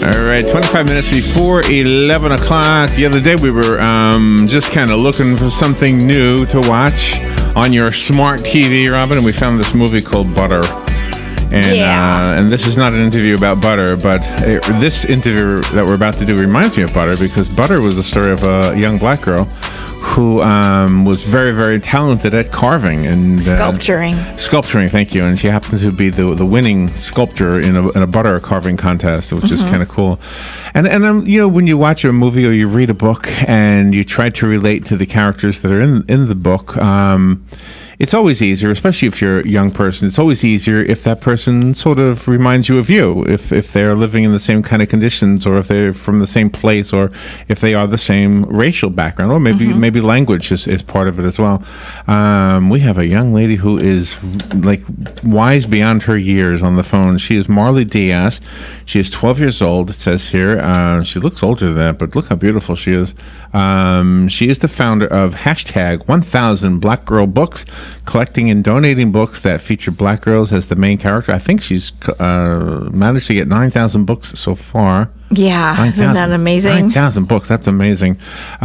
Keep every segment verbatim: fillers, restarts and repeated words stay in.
All right, twenty-five minutes before eleven o'clock. The other day we were um, just kind of looking for something new to watch on your smart T V, Robin, and we found this movie called Butter. And, yeah. uh, and this is not an interview about butter, but uh, this interview that we're about to do reminds me of Butter, because Butter was the story of a young black girl who um, was very, very talented at carving and uh, sculpturing. Sculpturing, thank you. And she happens to be the the winning sculptor in a, in a butter carving contest, which mm-hmm. is kind of cool. And and um, you know, when you watch a movie or you read a book and you try to relate to the characters that are in in the book, um, it's always easier, especially if you're a young person. It's always easier if that person sort of reminds you of you, if if they're living in the same kind of conditions, or if they're from the same place, or if they are the same racial background, or maybe mm-hmm. maybe language is, is part of it as well. Um, we have a young lady who is like wise beyond her years on the phone. She is Marley Diaz. She is twelve years old, it says here. Uh, she looks older than that, but look how beautiful she is. Um, she is the founder of hashtag one thousand Black Girl Books, collecting and donating books that feature black girls as the main character. I think she's uh, managed to get nine thousand books so far. Yeah, nine, isn't that amazing? nine thousand books, that's amazing.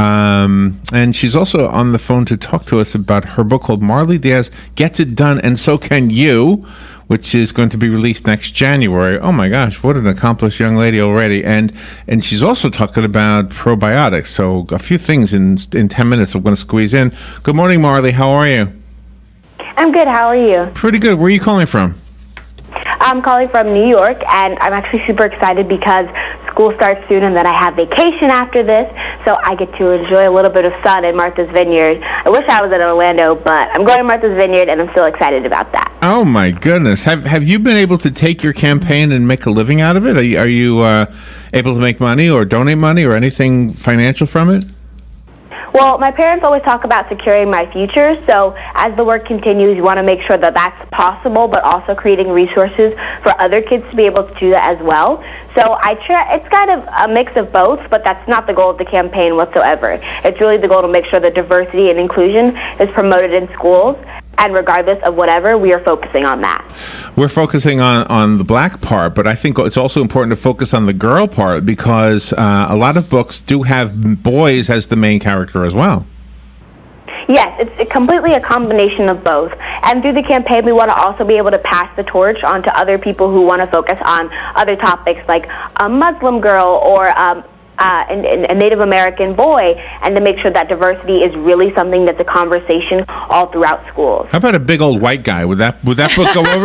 Um, and she's also on the phone to talk to us about her book called Marley Diaz Gets It Done and So Can You, which is going to be released next January. Oh my gosh, what an accomplished young lady already. And and she's also talking about probiotics. So a few things in in ten minutes I'm going to squeeze in. Good morning, Marley. How are you? I'm good. How are you? Pretty good. Where are you calling from? I'm calling from New York, and I'm actually super excited because school starts soon, and then I have vacation after this, so I get to enjoy a little bit of sun in Martha's Vineyard. I wish I was in Orlando, but I'm going to Martha's Vineyard, and I'm still excited about that. Oh, my goodness. Have have you been able to take your campaign and make a living out of it? Are you, are you uh, able to make money or donate money or anything financial from it? Well, my parents always talk about securing my future, so as the work continues, you want to make sure that that's possible, but also creating resources for other kids to be able to do that as well. So I try, it's kind of a mix of both, but that's not the goal of the campaign whatsoever. It's really the goal to make sure that diversity and inclusion is promoted in schools, and regardless of whatever, we are focusing on that. We're focusing on, on the black part, but I think it's also important to focus on the girl part, because uh, a lot of books do have boys as the main character as well. Yes, it's completely a combination of both. And through the campaign, we want to also be able to pass the torch on to other people who want to focus on other topics like a Muslim girl or um, Uh, and, and a Native American boy, and to make sure that diversity is really something that's a conversation all throughout schools. How about a big old white guy? Would that would that book go over?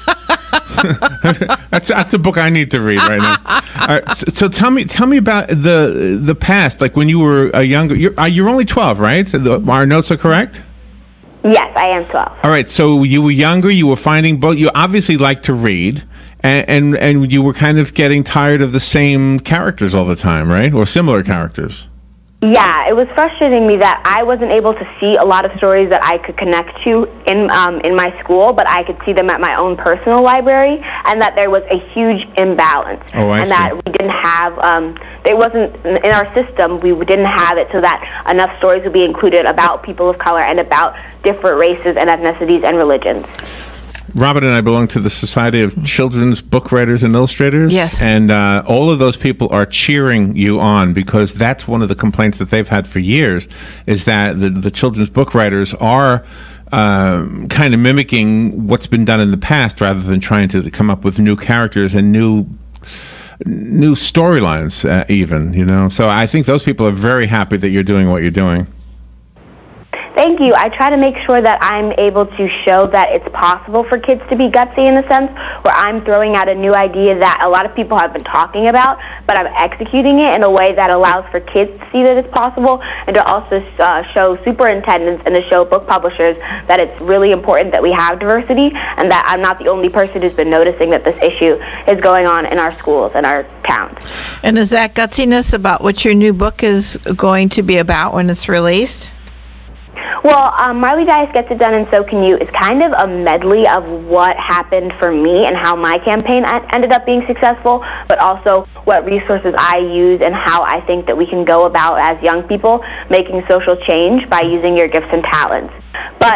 that's that's the book I need to read right now. All right, so, so tell me tell me about the the past, like when you were a younger. You're uh, you're only twelve, right? The, our notes are correct. Yes, I am twelve. All right, so you were younger. You were finding both. You obviously like to read. And, and and you were kind of getting tired of the same characters all the time, right? Or similar characters. Yeah, it was frustrating me that I wasn't able to see a lot of stories that I could connect to in um, in my school, but I could see them at my own personal library, and that there was a huge imbalance. Oh, I and see. that we didn't have, um, it wasn't, in our system, we didn't have it so that enough stories would be included about people of color and about different races and ethnicities and religions. Robin and I belong to the Society of Children's Book Writers and Illustrators. Yes. And uh, all of those people are cheering you on, because that's one of the complaints that they've had for years, is that the, the children's book writers are um, kind of mimicking what's been done in the past rather than trying to come up with new characters and new new storylines uh, even, you know. So I think those people are very happy that you're doing what you're doing. Thank you. I try to make sure that I'm able to show that it's possible for kids to be gutsy, in a sense, where I'm throwing out a new idea that a lot of people have been talking about, but I'm executing it in a way that allows for kids to see that it's possible, and to also uh, show superintendents and to show book publishers that it's really important that we have diversity, and that I'm not the only person who's been noticing that this issue is going on in our schools and our towns. And is that gutsiness about what your new book is going to be about when it's released? Well, um, Marley Diaz Gets It Done and So Can You is kind of a medley of what happened for me and how my campaign ended up being successful, but also what resources I use and how I think that we can go about as young people making social change by using your gifts and talents. But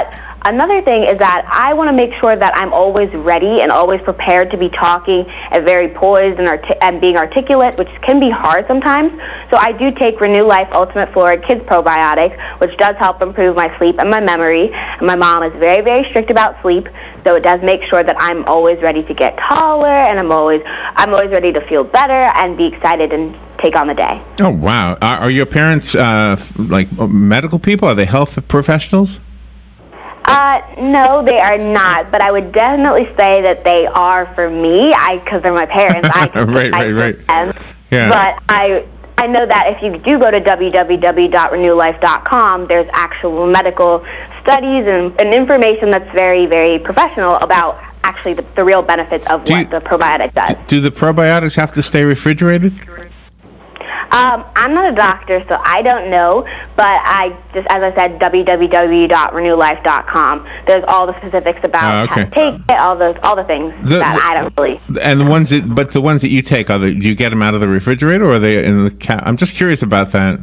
another thing is that I want to make sure that I'm always ready and always prepared to be talking and very poised and, arti- and being articulate, which can be hard sometimes. So I do take Renew Life Ultimate Fluoride Kids Probiotic, which does help improve my sleep and my memory. And my mom is very, very strict about sleep, so it does make sure that I'm always ready to get taller, and I'm always I'm always ready to feel better and be excited and take on the day. Oh, wow. Are, are your parents uh, f- like medical people? Are they health professionals? Uh, no, they are not, but I would definitely say that they are for me, I because they're my parents. I can right, right, right. Them. Yeah. But I I know that if you do go to w w w dot renew life dot com, there's actual medical studies and, and information that's very, very professional about actually the, the real benefits of do what you, the probiotic does. Do the probiotics have to stay refrigerated? Um, I'm not a doctor, so I don't know, but I just, as I said, w w w dot renew life dot com. There's all the specifics about oh, okay. how to take it, all those, all the things the, that the, I don't really. And the ones that, but the ones that you take, are they, do you get them out of the refrigerator, or are they in the cap? I'm just curious about that.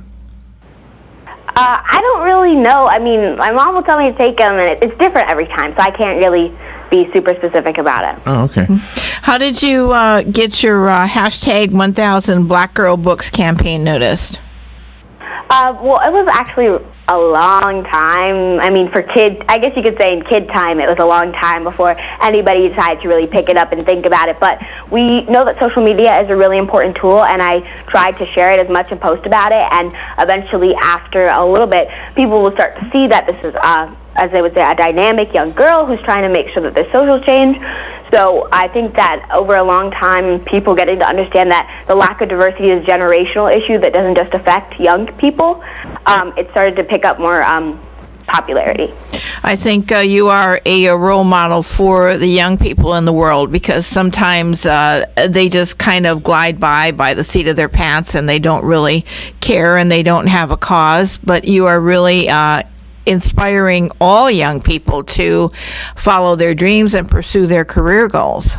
Uh, I don't really know. I mean, my mom will tell me to take them, and it, it's different every time, so I can't really be super specific about it. Oh, okay. How did you uh, get your uh, hashtag one thousand Black Girl Books campaign noticed? Uh, well, it was actually a long time. I mean, for kids, I guess you could say in kid time, it was a long time before anybody decided to really pick it up and think about it. But we know that social media is a really important tool, and I tried to share it as much and post about it. And eventually, after a little bit, people will start to see that this is, uh, as they would say, a dynamic young girl who's trying to make sure that there's social change. So I think that over a long time, people getting to understand that the lack of diversity is a generational issue that doesn't just affect young people. Um, it started to pick up more um, popularity. I think uh, you are a, a role model for the young people in the world, because sometimes uh, they just kind of glide by by the seat of their pants, and they don't really care, and they don't have a cause. But you are really uh, inspiring all young people to follow their dreams and pursue their career goals.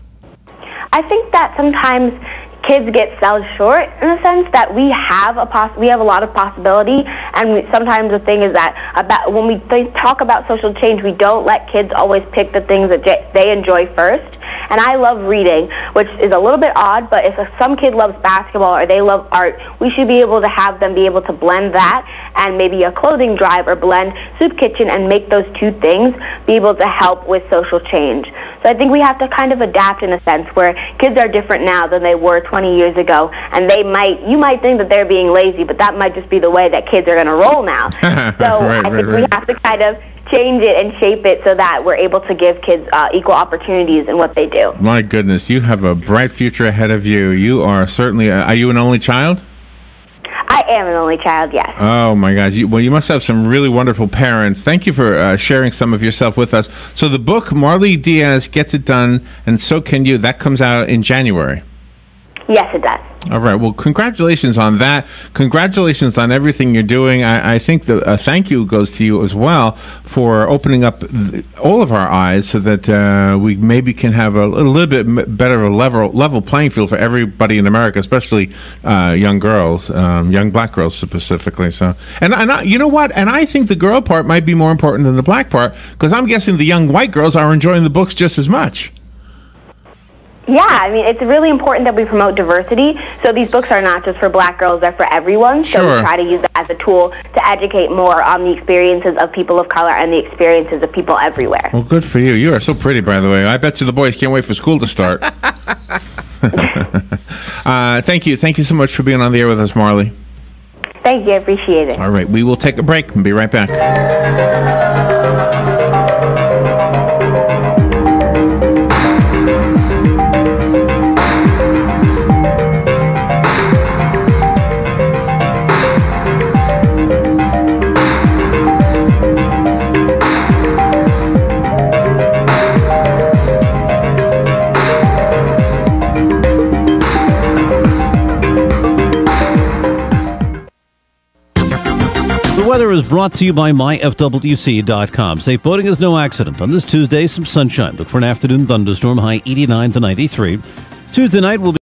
I think that sometimes kids get sold short in the sense that we have a poss- we have a lot of possibility, and we, sometimes the thing is that about when we th- talk about social change, we don't let kids always pick the things that j- they enjoy first. And I love reading, which is a little bit odd, but if some kid loves basketball or they love art, we should be able to have them be able to blend that and maybe a clothing drive or blend soup kitchen and make those two things be able to help with social change. So I think we have to kind of adapt in a sense where kids are different now than they were twenty years ago, and they might, you might think that they're being lazy, but that might just be the way that kids are going to roll now. So right, I think right, right. we have to kind of change it and shape it so that we're able to give kids uh, equal opportunities in what they do. My goodness, you have a bright future ahead of you. You are certainly, uh, are you an only child? I am an only child, yes. Oh my gosh! You, well, you must have some really wonderful parents. Thank you for uh, sharing some of yourself with us. So the book Marley Diaz Gets It Done, and So Can You. That comes out in January. Yes, it does. All right. Well, congratulations on that. Congratulations on everything you're doing. I, I think the uh, thank you goes to you as well for opening up th- all of our eyes so that uh, we maybe can have a, a little bit m- better of a level level playing field for everybody in America, especially uh, young girls, um, young black girls specifically. So, and and I, you know what? And I think the girl part might be more important than the black part, because I'm guessing the young white girls are enjoying the books just as much. Yeah, I mean, it's really important that we promote diversity. So these books are not just for black girls, they're for everyone. So Sure. we try to use it as a tool to educate more on the experiences of people of color and the experiences of people everywhere. Well, good for you. You are so pretty, by the way. I bet you the boys can't wait for school to start. uh, thank you. Thank you so much for being on the air with us, Marley. Thank you, I appreciate it. All right, we will take a break and be right back. The weather is brought to you by my F W C dot com. Safe boating is no accident. On this Tuesday, some sunshine. Look for an afternoon thunderstorm, high eighty-nine to ninety-three. Tuesday night will be